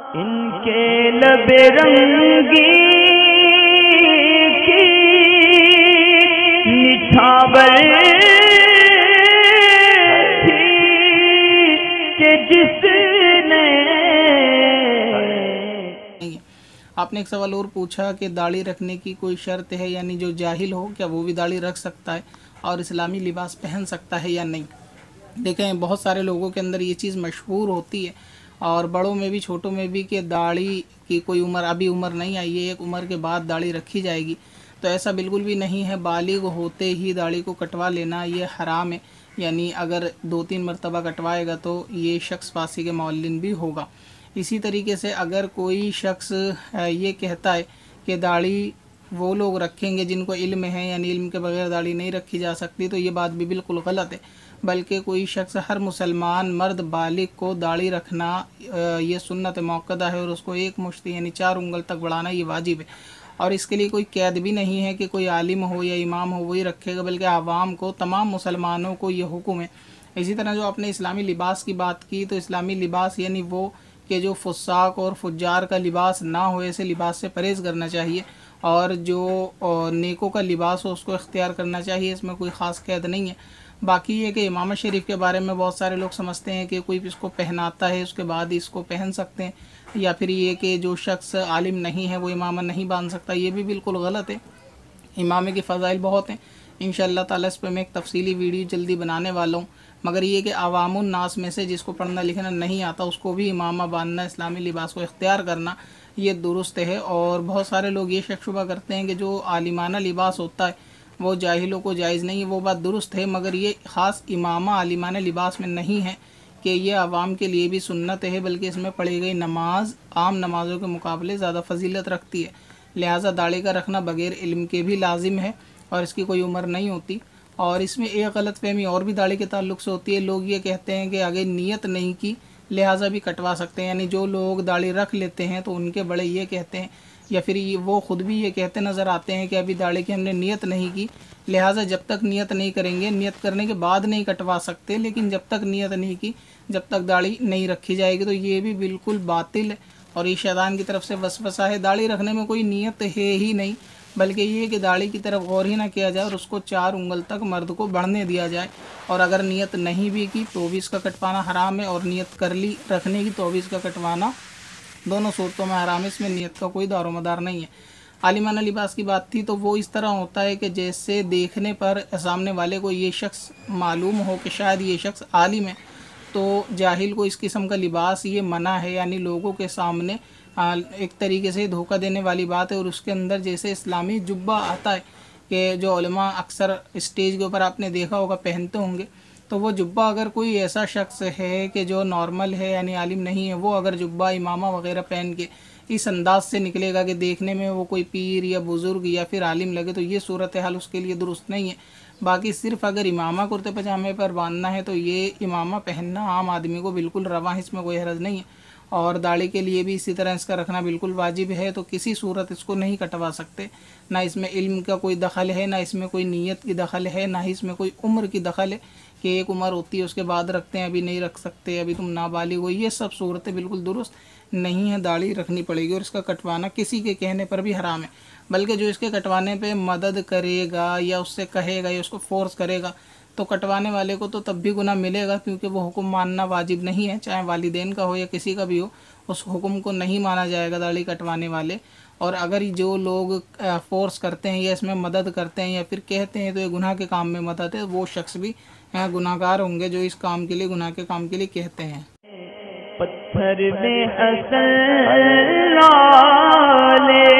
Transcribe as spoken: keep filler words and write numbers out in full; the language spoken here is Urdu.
ان کے لب رنگی کی نچھاور تھی کہ جس نے. آپ نے ایک سوال اور پوچھا کہ داڑھی رکھنے کی کوئی شرط ہے، یعنی جو جاہل ہو کیا وہ بھی داڑھی رکھ سکتا ہے اور اسلامی لباس پہن سکتا ہے یا نہیں. دیکھیں بہت سارے لوگوں کے اندر یہ چیز مشہور ہوتی ہے، اور بڑوں میں بھی چھوٹوں میں بھی، کہ داڑھی کی کوئی عمر ابھی عمر نہیں آئی ہے، ایک عمر کے بعد داڑھی رکھی جائے گی. تو ایسا بالکل بھی نہیں ہے. بالغ ہوتے ہی داڑھی کو کٹوا لینا یہ حرام ہے، یعنی اگر دو تین مرتبہ کٹوائے گا تو یہ شخص فاسق کے معلن بھی ہوگا. اسی طریقے سے اگر کوئی شخص یہ کہتا ہے کہ داڑھی وہ لوگ رکھیں گے جن کو علم ہے، یعنی علم کے بغیر داڑھی نہیں رکھی جا سکتی، تو یہ بات بھی بالکل غلط ہے. بلکہ کوئی شخص، ہر مسلمان مرد بالغ کو داڑھی رکھنا یہ سنت موقدہ ہے، اور اس کو ایک مشت یعنی چار انگل تک بڑھانا یہ واجب ہے. اور اس کے لیے کوئی قید بھی نہیں ہے کہ کوئی عالم ہو یا امام ہو وہی رکھے گا، بلکہ عوام کو، تمام مسلمانوں کو یہ حکم ہے. اسی طرح جو آپ نے اسلامی لباس کی بات کی، تو اسلامی لباس یعنی وہ کہ جو فساق اور فجار کا لباس نہ ہو، ایسے لباس سے پرہیز کرنا چاہیے، اور جو نیکوں کا لباس ہو اس کو اختیار کرنا چاہیے. اس میں کوئی خاص قید نہیں ہے. باقی یہ کہ امامہ شریف کے بارے میں بہت سارے لوگ سمجھتے ہیں کہ کوئی اس کو پہناتا ہے اس کے بعد اس کو پہن سکتے ہیں، یا پھر یہ کہ جو شخص عالم نہیں ہے وہ امامہ نہیں باندھ سکتا. یہ بھی بالکل غلط ہے. امامے کے فضائل بہت ہیں، انشاءاللہ تعالیٰ اس پہ میں ایک تفصیلی ویڈیو جلدی بنانے والا ہوں. مگر یہ کہ عوام الناس میں سے جس کو پڑھنا لکھنا نہیں آتا اس کو بھی امامہ باندھنا، اسلامی لباس کو اختیار کرنا یہ درست ہے. اور بہت سارے لوگ یہ شک شبہ کرتے ہیں کہ جو عالمانہ لباس ہوتا ہے وہ جاہلوں کو جائز نہیں ہے. وہ بات درست ہے، مگر یہ خاص امامہ عالمانہ لباس میں نہیں ہے کہ یہ عوام کے لیے بھی سنت ہے، بلکہ اس میں پڑھی گئی نماز عام نمازوں کے مقابلے زیادہ فضیلت رکھتی ہے. لہٰذا داڑھی کا رکھنا بغیر علم کے بھی لازم ہے، اور اس کی کوئی عمر نہیں ہوتی. اور اس میں ایک غلط فہمی اور بھی داڑھی کے تعلق سے ہوتی ہے. لوگ یہ کہتے ہیں کہ اگر نیت نہیں کی لہٰذا بھی کٹوا سکتے ہیں، یعنی جو لوگ داڑھی رکھ لیتے ہیں تو ان کے بڑے یہ کہتے ہیں، یا پھر وہ خود بھی یہ کہتے نظر آتے ہیں کہ ابھی داڑھی کی ہم نے نیت نہیں کی، لہٰذا جب تک نیت نہیں کریں گے، نیت کرنے کے بعد نہیں کٹوا سکتے، لیکن جب تک نیت نہیں کی، جب تک داڑھی نہیں رکھی جائے گی. تو یہ بھی بالکل باطل ہے، اور یہ شیطان کی طرف سے وسوسہ ہے. داڑھی رکھنے میں کوئی نیت ہے ہی نہیں، بلکہ یہ کہ داڑھی کی طرف غور ہی نہ کیا جائے اور اس کو چار انگل تک مرد کو بڑھنے دیا جائے. اور اگر نیت نہیں بھی کی تو بھی اس کا کٹوانا حرام ہے، اور نیت کر لی رکھنے کی تو بھی اس کا کٹوانا، دونوں صورتوں میں حرام ہے. اس میں نیت کا کوئی دار و مدار نہیں ہے. عالمانہ لباس کی بات تھی تو وہ اس طرح ہوتا ہے کہ جیسے دیکھنے پر سامنے والے کو یہ شخص معلوم ہو کہ شاید یہ شخص عالم ہے، تو جاہل کو اس قسم کا لباس یہ منع ہے، یعنی لوگوں کے سامنے ایک طریقے سے دھوکہ دینے والی بات ہے. اور اس کے اندر جیسے اسلامی جبہ آتا ہے کہ جو علماء اکثر اسٹیج کے اوپر آپ نے دیکھا ہوگا پہنتے ہوں گے، تو وہ جبہ اگر کوئی ایسا شخص ہے کہ جو نارمل ہے یعنی عالم نہیں ہے، وہ اگر جبہ امامہ وغیرہ پہن کے اس انداز سے نکلے گا کہ دیکھنے میں وہ کوئی پیر یا بزرگ یا پھر عالم لگے، تو یہ صورتحال اس کے لیے درست نہیں ہے. باقی صرف اگر امامہ کرتے پجامے پر باندھنا ہے تو یہ امامہ پہننا عام آدمی کو بالکل رواں ہے، اس میں کوئی حرج نہیں ہے. اور داڑھی کے لیے بھی اسی طرح اس کا رکھنا بالکل واجب ہے، تو کسی صورت اس کو نہیں کٹوا سکتے. نہ اس میں علم کا کوئی دخل ہے، نہ اس میں کوئی نیت کی دخل ہے، نہ اس میں کوئی عمر کی دخل ہے کہ ایک عمر ہوتی ہے اس کے بعد رکھتے ہیں، ابھی نہیں رکھ سکتے، ابھی تم نابالغ ہو. یہ سب صورتیں بالکل درست نہیں ہیں. داڑھی رکھنی پڑے گی، اور اس کا کٹوانا کسی کے کہنے پر بھی حرام ہے. بلکہ جو اس کے کٹوانے پہ مدد کرے گا یا اس سے کہے گا یا اس کو فورس کرے گا تو کٹوانے والے کو تو تب بھی گناہ ملے گا، کیونکہ وہ حکم ماننا واجب نہیں ہے، چاہے والدین کا ہو یا کسی کا بھی ہو، اس حکم کو نہیں مانا جائے گا داڑھی کٹوانے والے. اور اگر جو لوگ فورس کرتے ہیں یا اس میں مدد کرتے ہیں یا پھر کہتے ہیں تو یہ گناہ کے کام میں مدد ہے، وہ شخص بھی گناہ گار ہوں گے جو اس کام کے لیے، گناہ کے کام کے لیے کہتے ہیں. پتھر میں حسن لالے